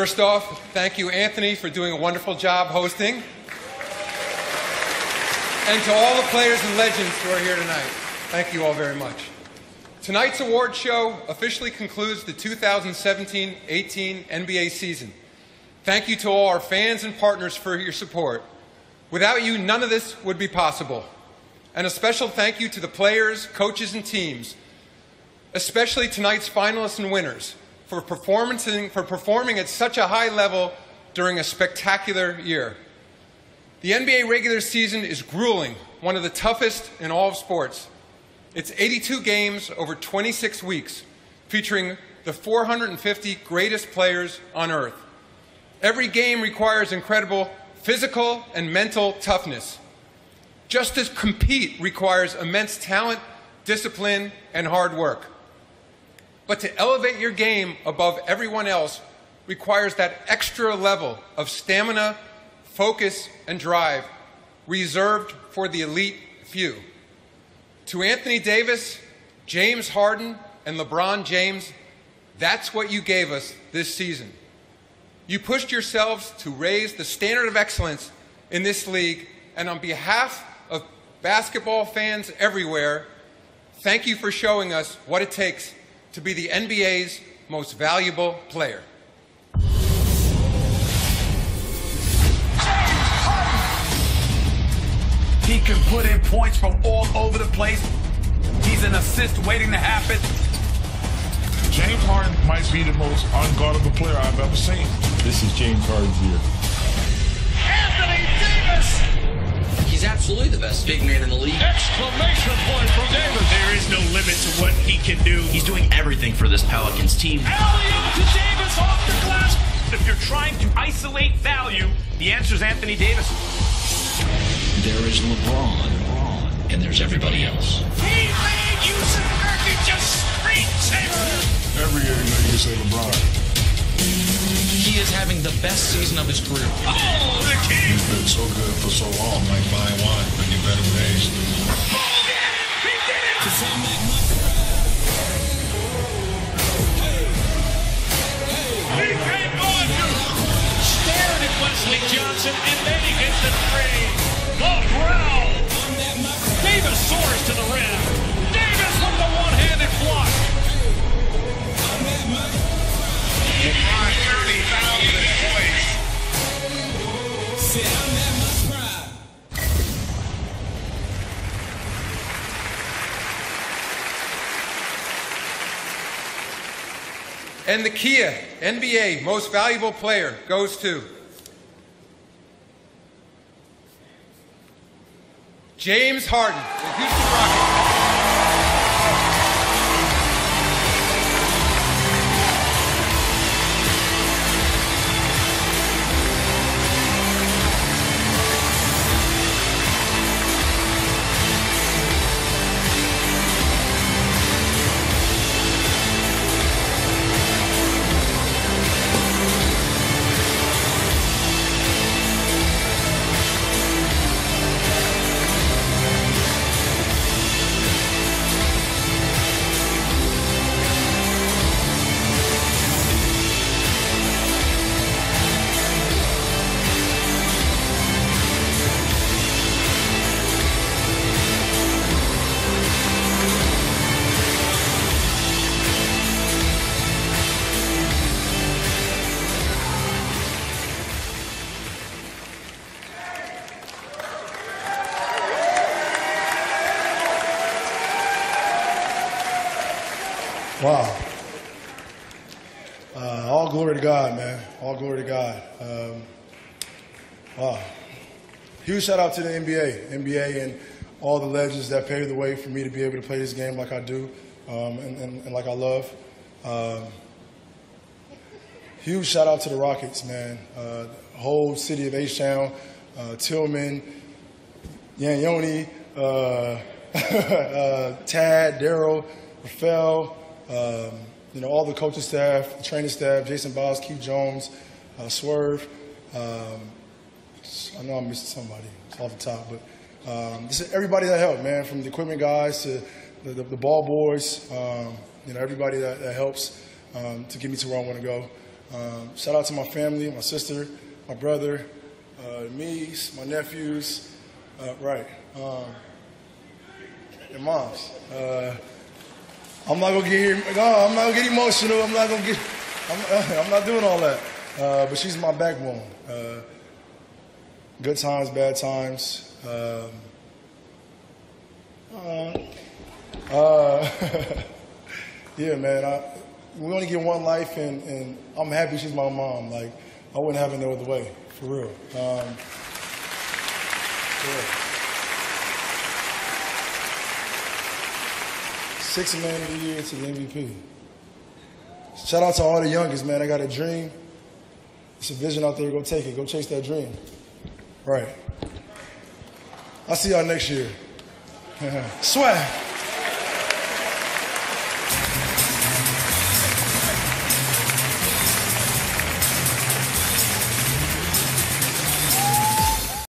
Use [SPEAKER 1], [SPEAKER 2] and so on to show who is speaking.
[SPEAKER 1] First off, thank you, Anthony, for doing a wonderful job hosting. And to all the players and legends who are here tonight, thank you all very much. Tonight's award show officially concludes the 2017-18 NBA season. Thank you to all our fans and partners for your support. Without you, none of this would be possible. And a special thank you to the players, coaches, and teams, especially tonight's finalists and winners, for performing at such a high level during a spectacular year. The NBA regular season is grueling, one of the toughest in all of sports. It's 82 games over 26 weeks, featuring the 450 greatest players on earth. Every game requires incredible physical and mental toughness. Just to compete requires immense talent, discipline, and hard work. But to elevate your game above everyone else requires that extra level of stamina, focus, and drive reserved for the elite few. To Anthony Davis, James Harden, and LeBron James, that's what you gave us this season. You pushed yourselves to raise the standard of excellence in this league, and on behalf of basketball fans everywhere, thank you for showing us what it takes to be the NBA's most valuable player.
[SPEAKER 2] He can put in points from all over the place. He's an assist waiting to happen.
[SPEAKER 3] James Harden might be the most unguardable player I've ever seen.
[SPEAKER 4] This is James Harden's year.
[SPEAKER 5] Anthony Davis!
[SPEAKER 6] He's absolutely the best big man in the league.
[SPEAKER 5] Exclamation point from Davis.
[SPEAKER 7] There is no limit to what he can do.
[SPEAKER 6] He's doing everything for this Pelicans team.
[SPEAKER 5] Alley-oop to Davis off the glass.
[SPEAKER 7] If you're trying to isolate value, the answer is Anthony Davis.
[SPEAKER 6] There is LeBron, and there's everybody else.
[SPEAKER 5] He made Yusuf Nurkic a screensaver.
[SPEAKER 3] Every year you say LeBron.
[SPEAKER 6] He is having the best season of his career.
[SPEAKER 5] Oh, the king.
[SPEAKER 3] He's been so good for so long, like buying wine, but you better with age.
[SPEAKER 5] Oh, yeah, he did it. He came on you. Stared at Wesley Johnson, and then he hit the three. The growl. Davis soars to the rim. Davis with the one-handed block. LeBron 30,000 points.
[SPEAKER 1] And the Kia NBA Most Valuable Player goes to James Harden, the Houston Rockets.
[SPEAKER 8] Wow. All glory to God, man. All glory to God. Wow. Huge shout out to the NBA and all the legends that paved the way for me to be able to play this game like I do and like I love. Huge shout out to the Rockets, man. The whole city of H-Town, Tillman, Yanyoni, Tad, Daryl, Rafael, all the coaching staff, the training staff, Jason Bowles, Keith Jones, Swerve. I know I'm missing somebody. It's off the top, but this is everybody that helped, man, from the equipment guys to the ball boys. Everybody that helps to get me to where I want to go. Shout out to my family, my sister, my brother, me, my nephews, and moms. I'm not gonna I'm not gonna get emotional. I'm not doing all that. But she's my backbone. Good times, bad times. Yeah, man. We only get one life, and I'm happy she's my mom. Like, I wouldn't have it no other way, for real. Yeah. 6th Man of the Year to the MVP. Shout out to all the youngest, man. I got a dream. It's a vision out there. Go take it. Go chase that dream. Right. I'll see y'all next year. Swag.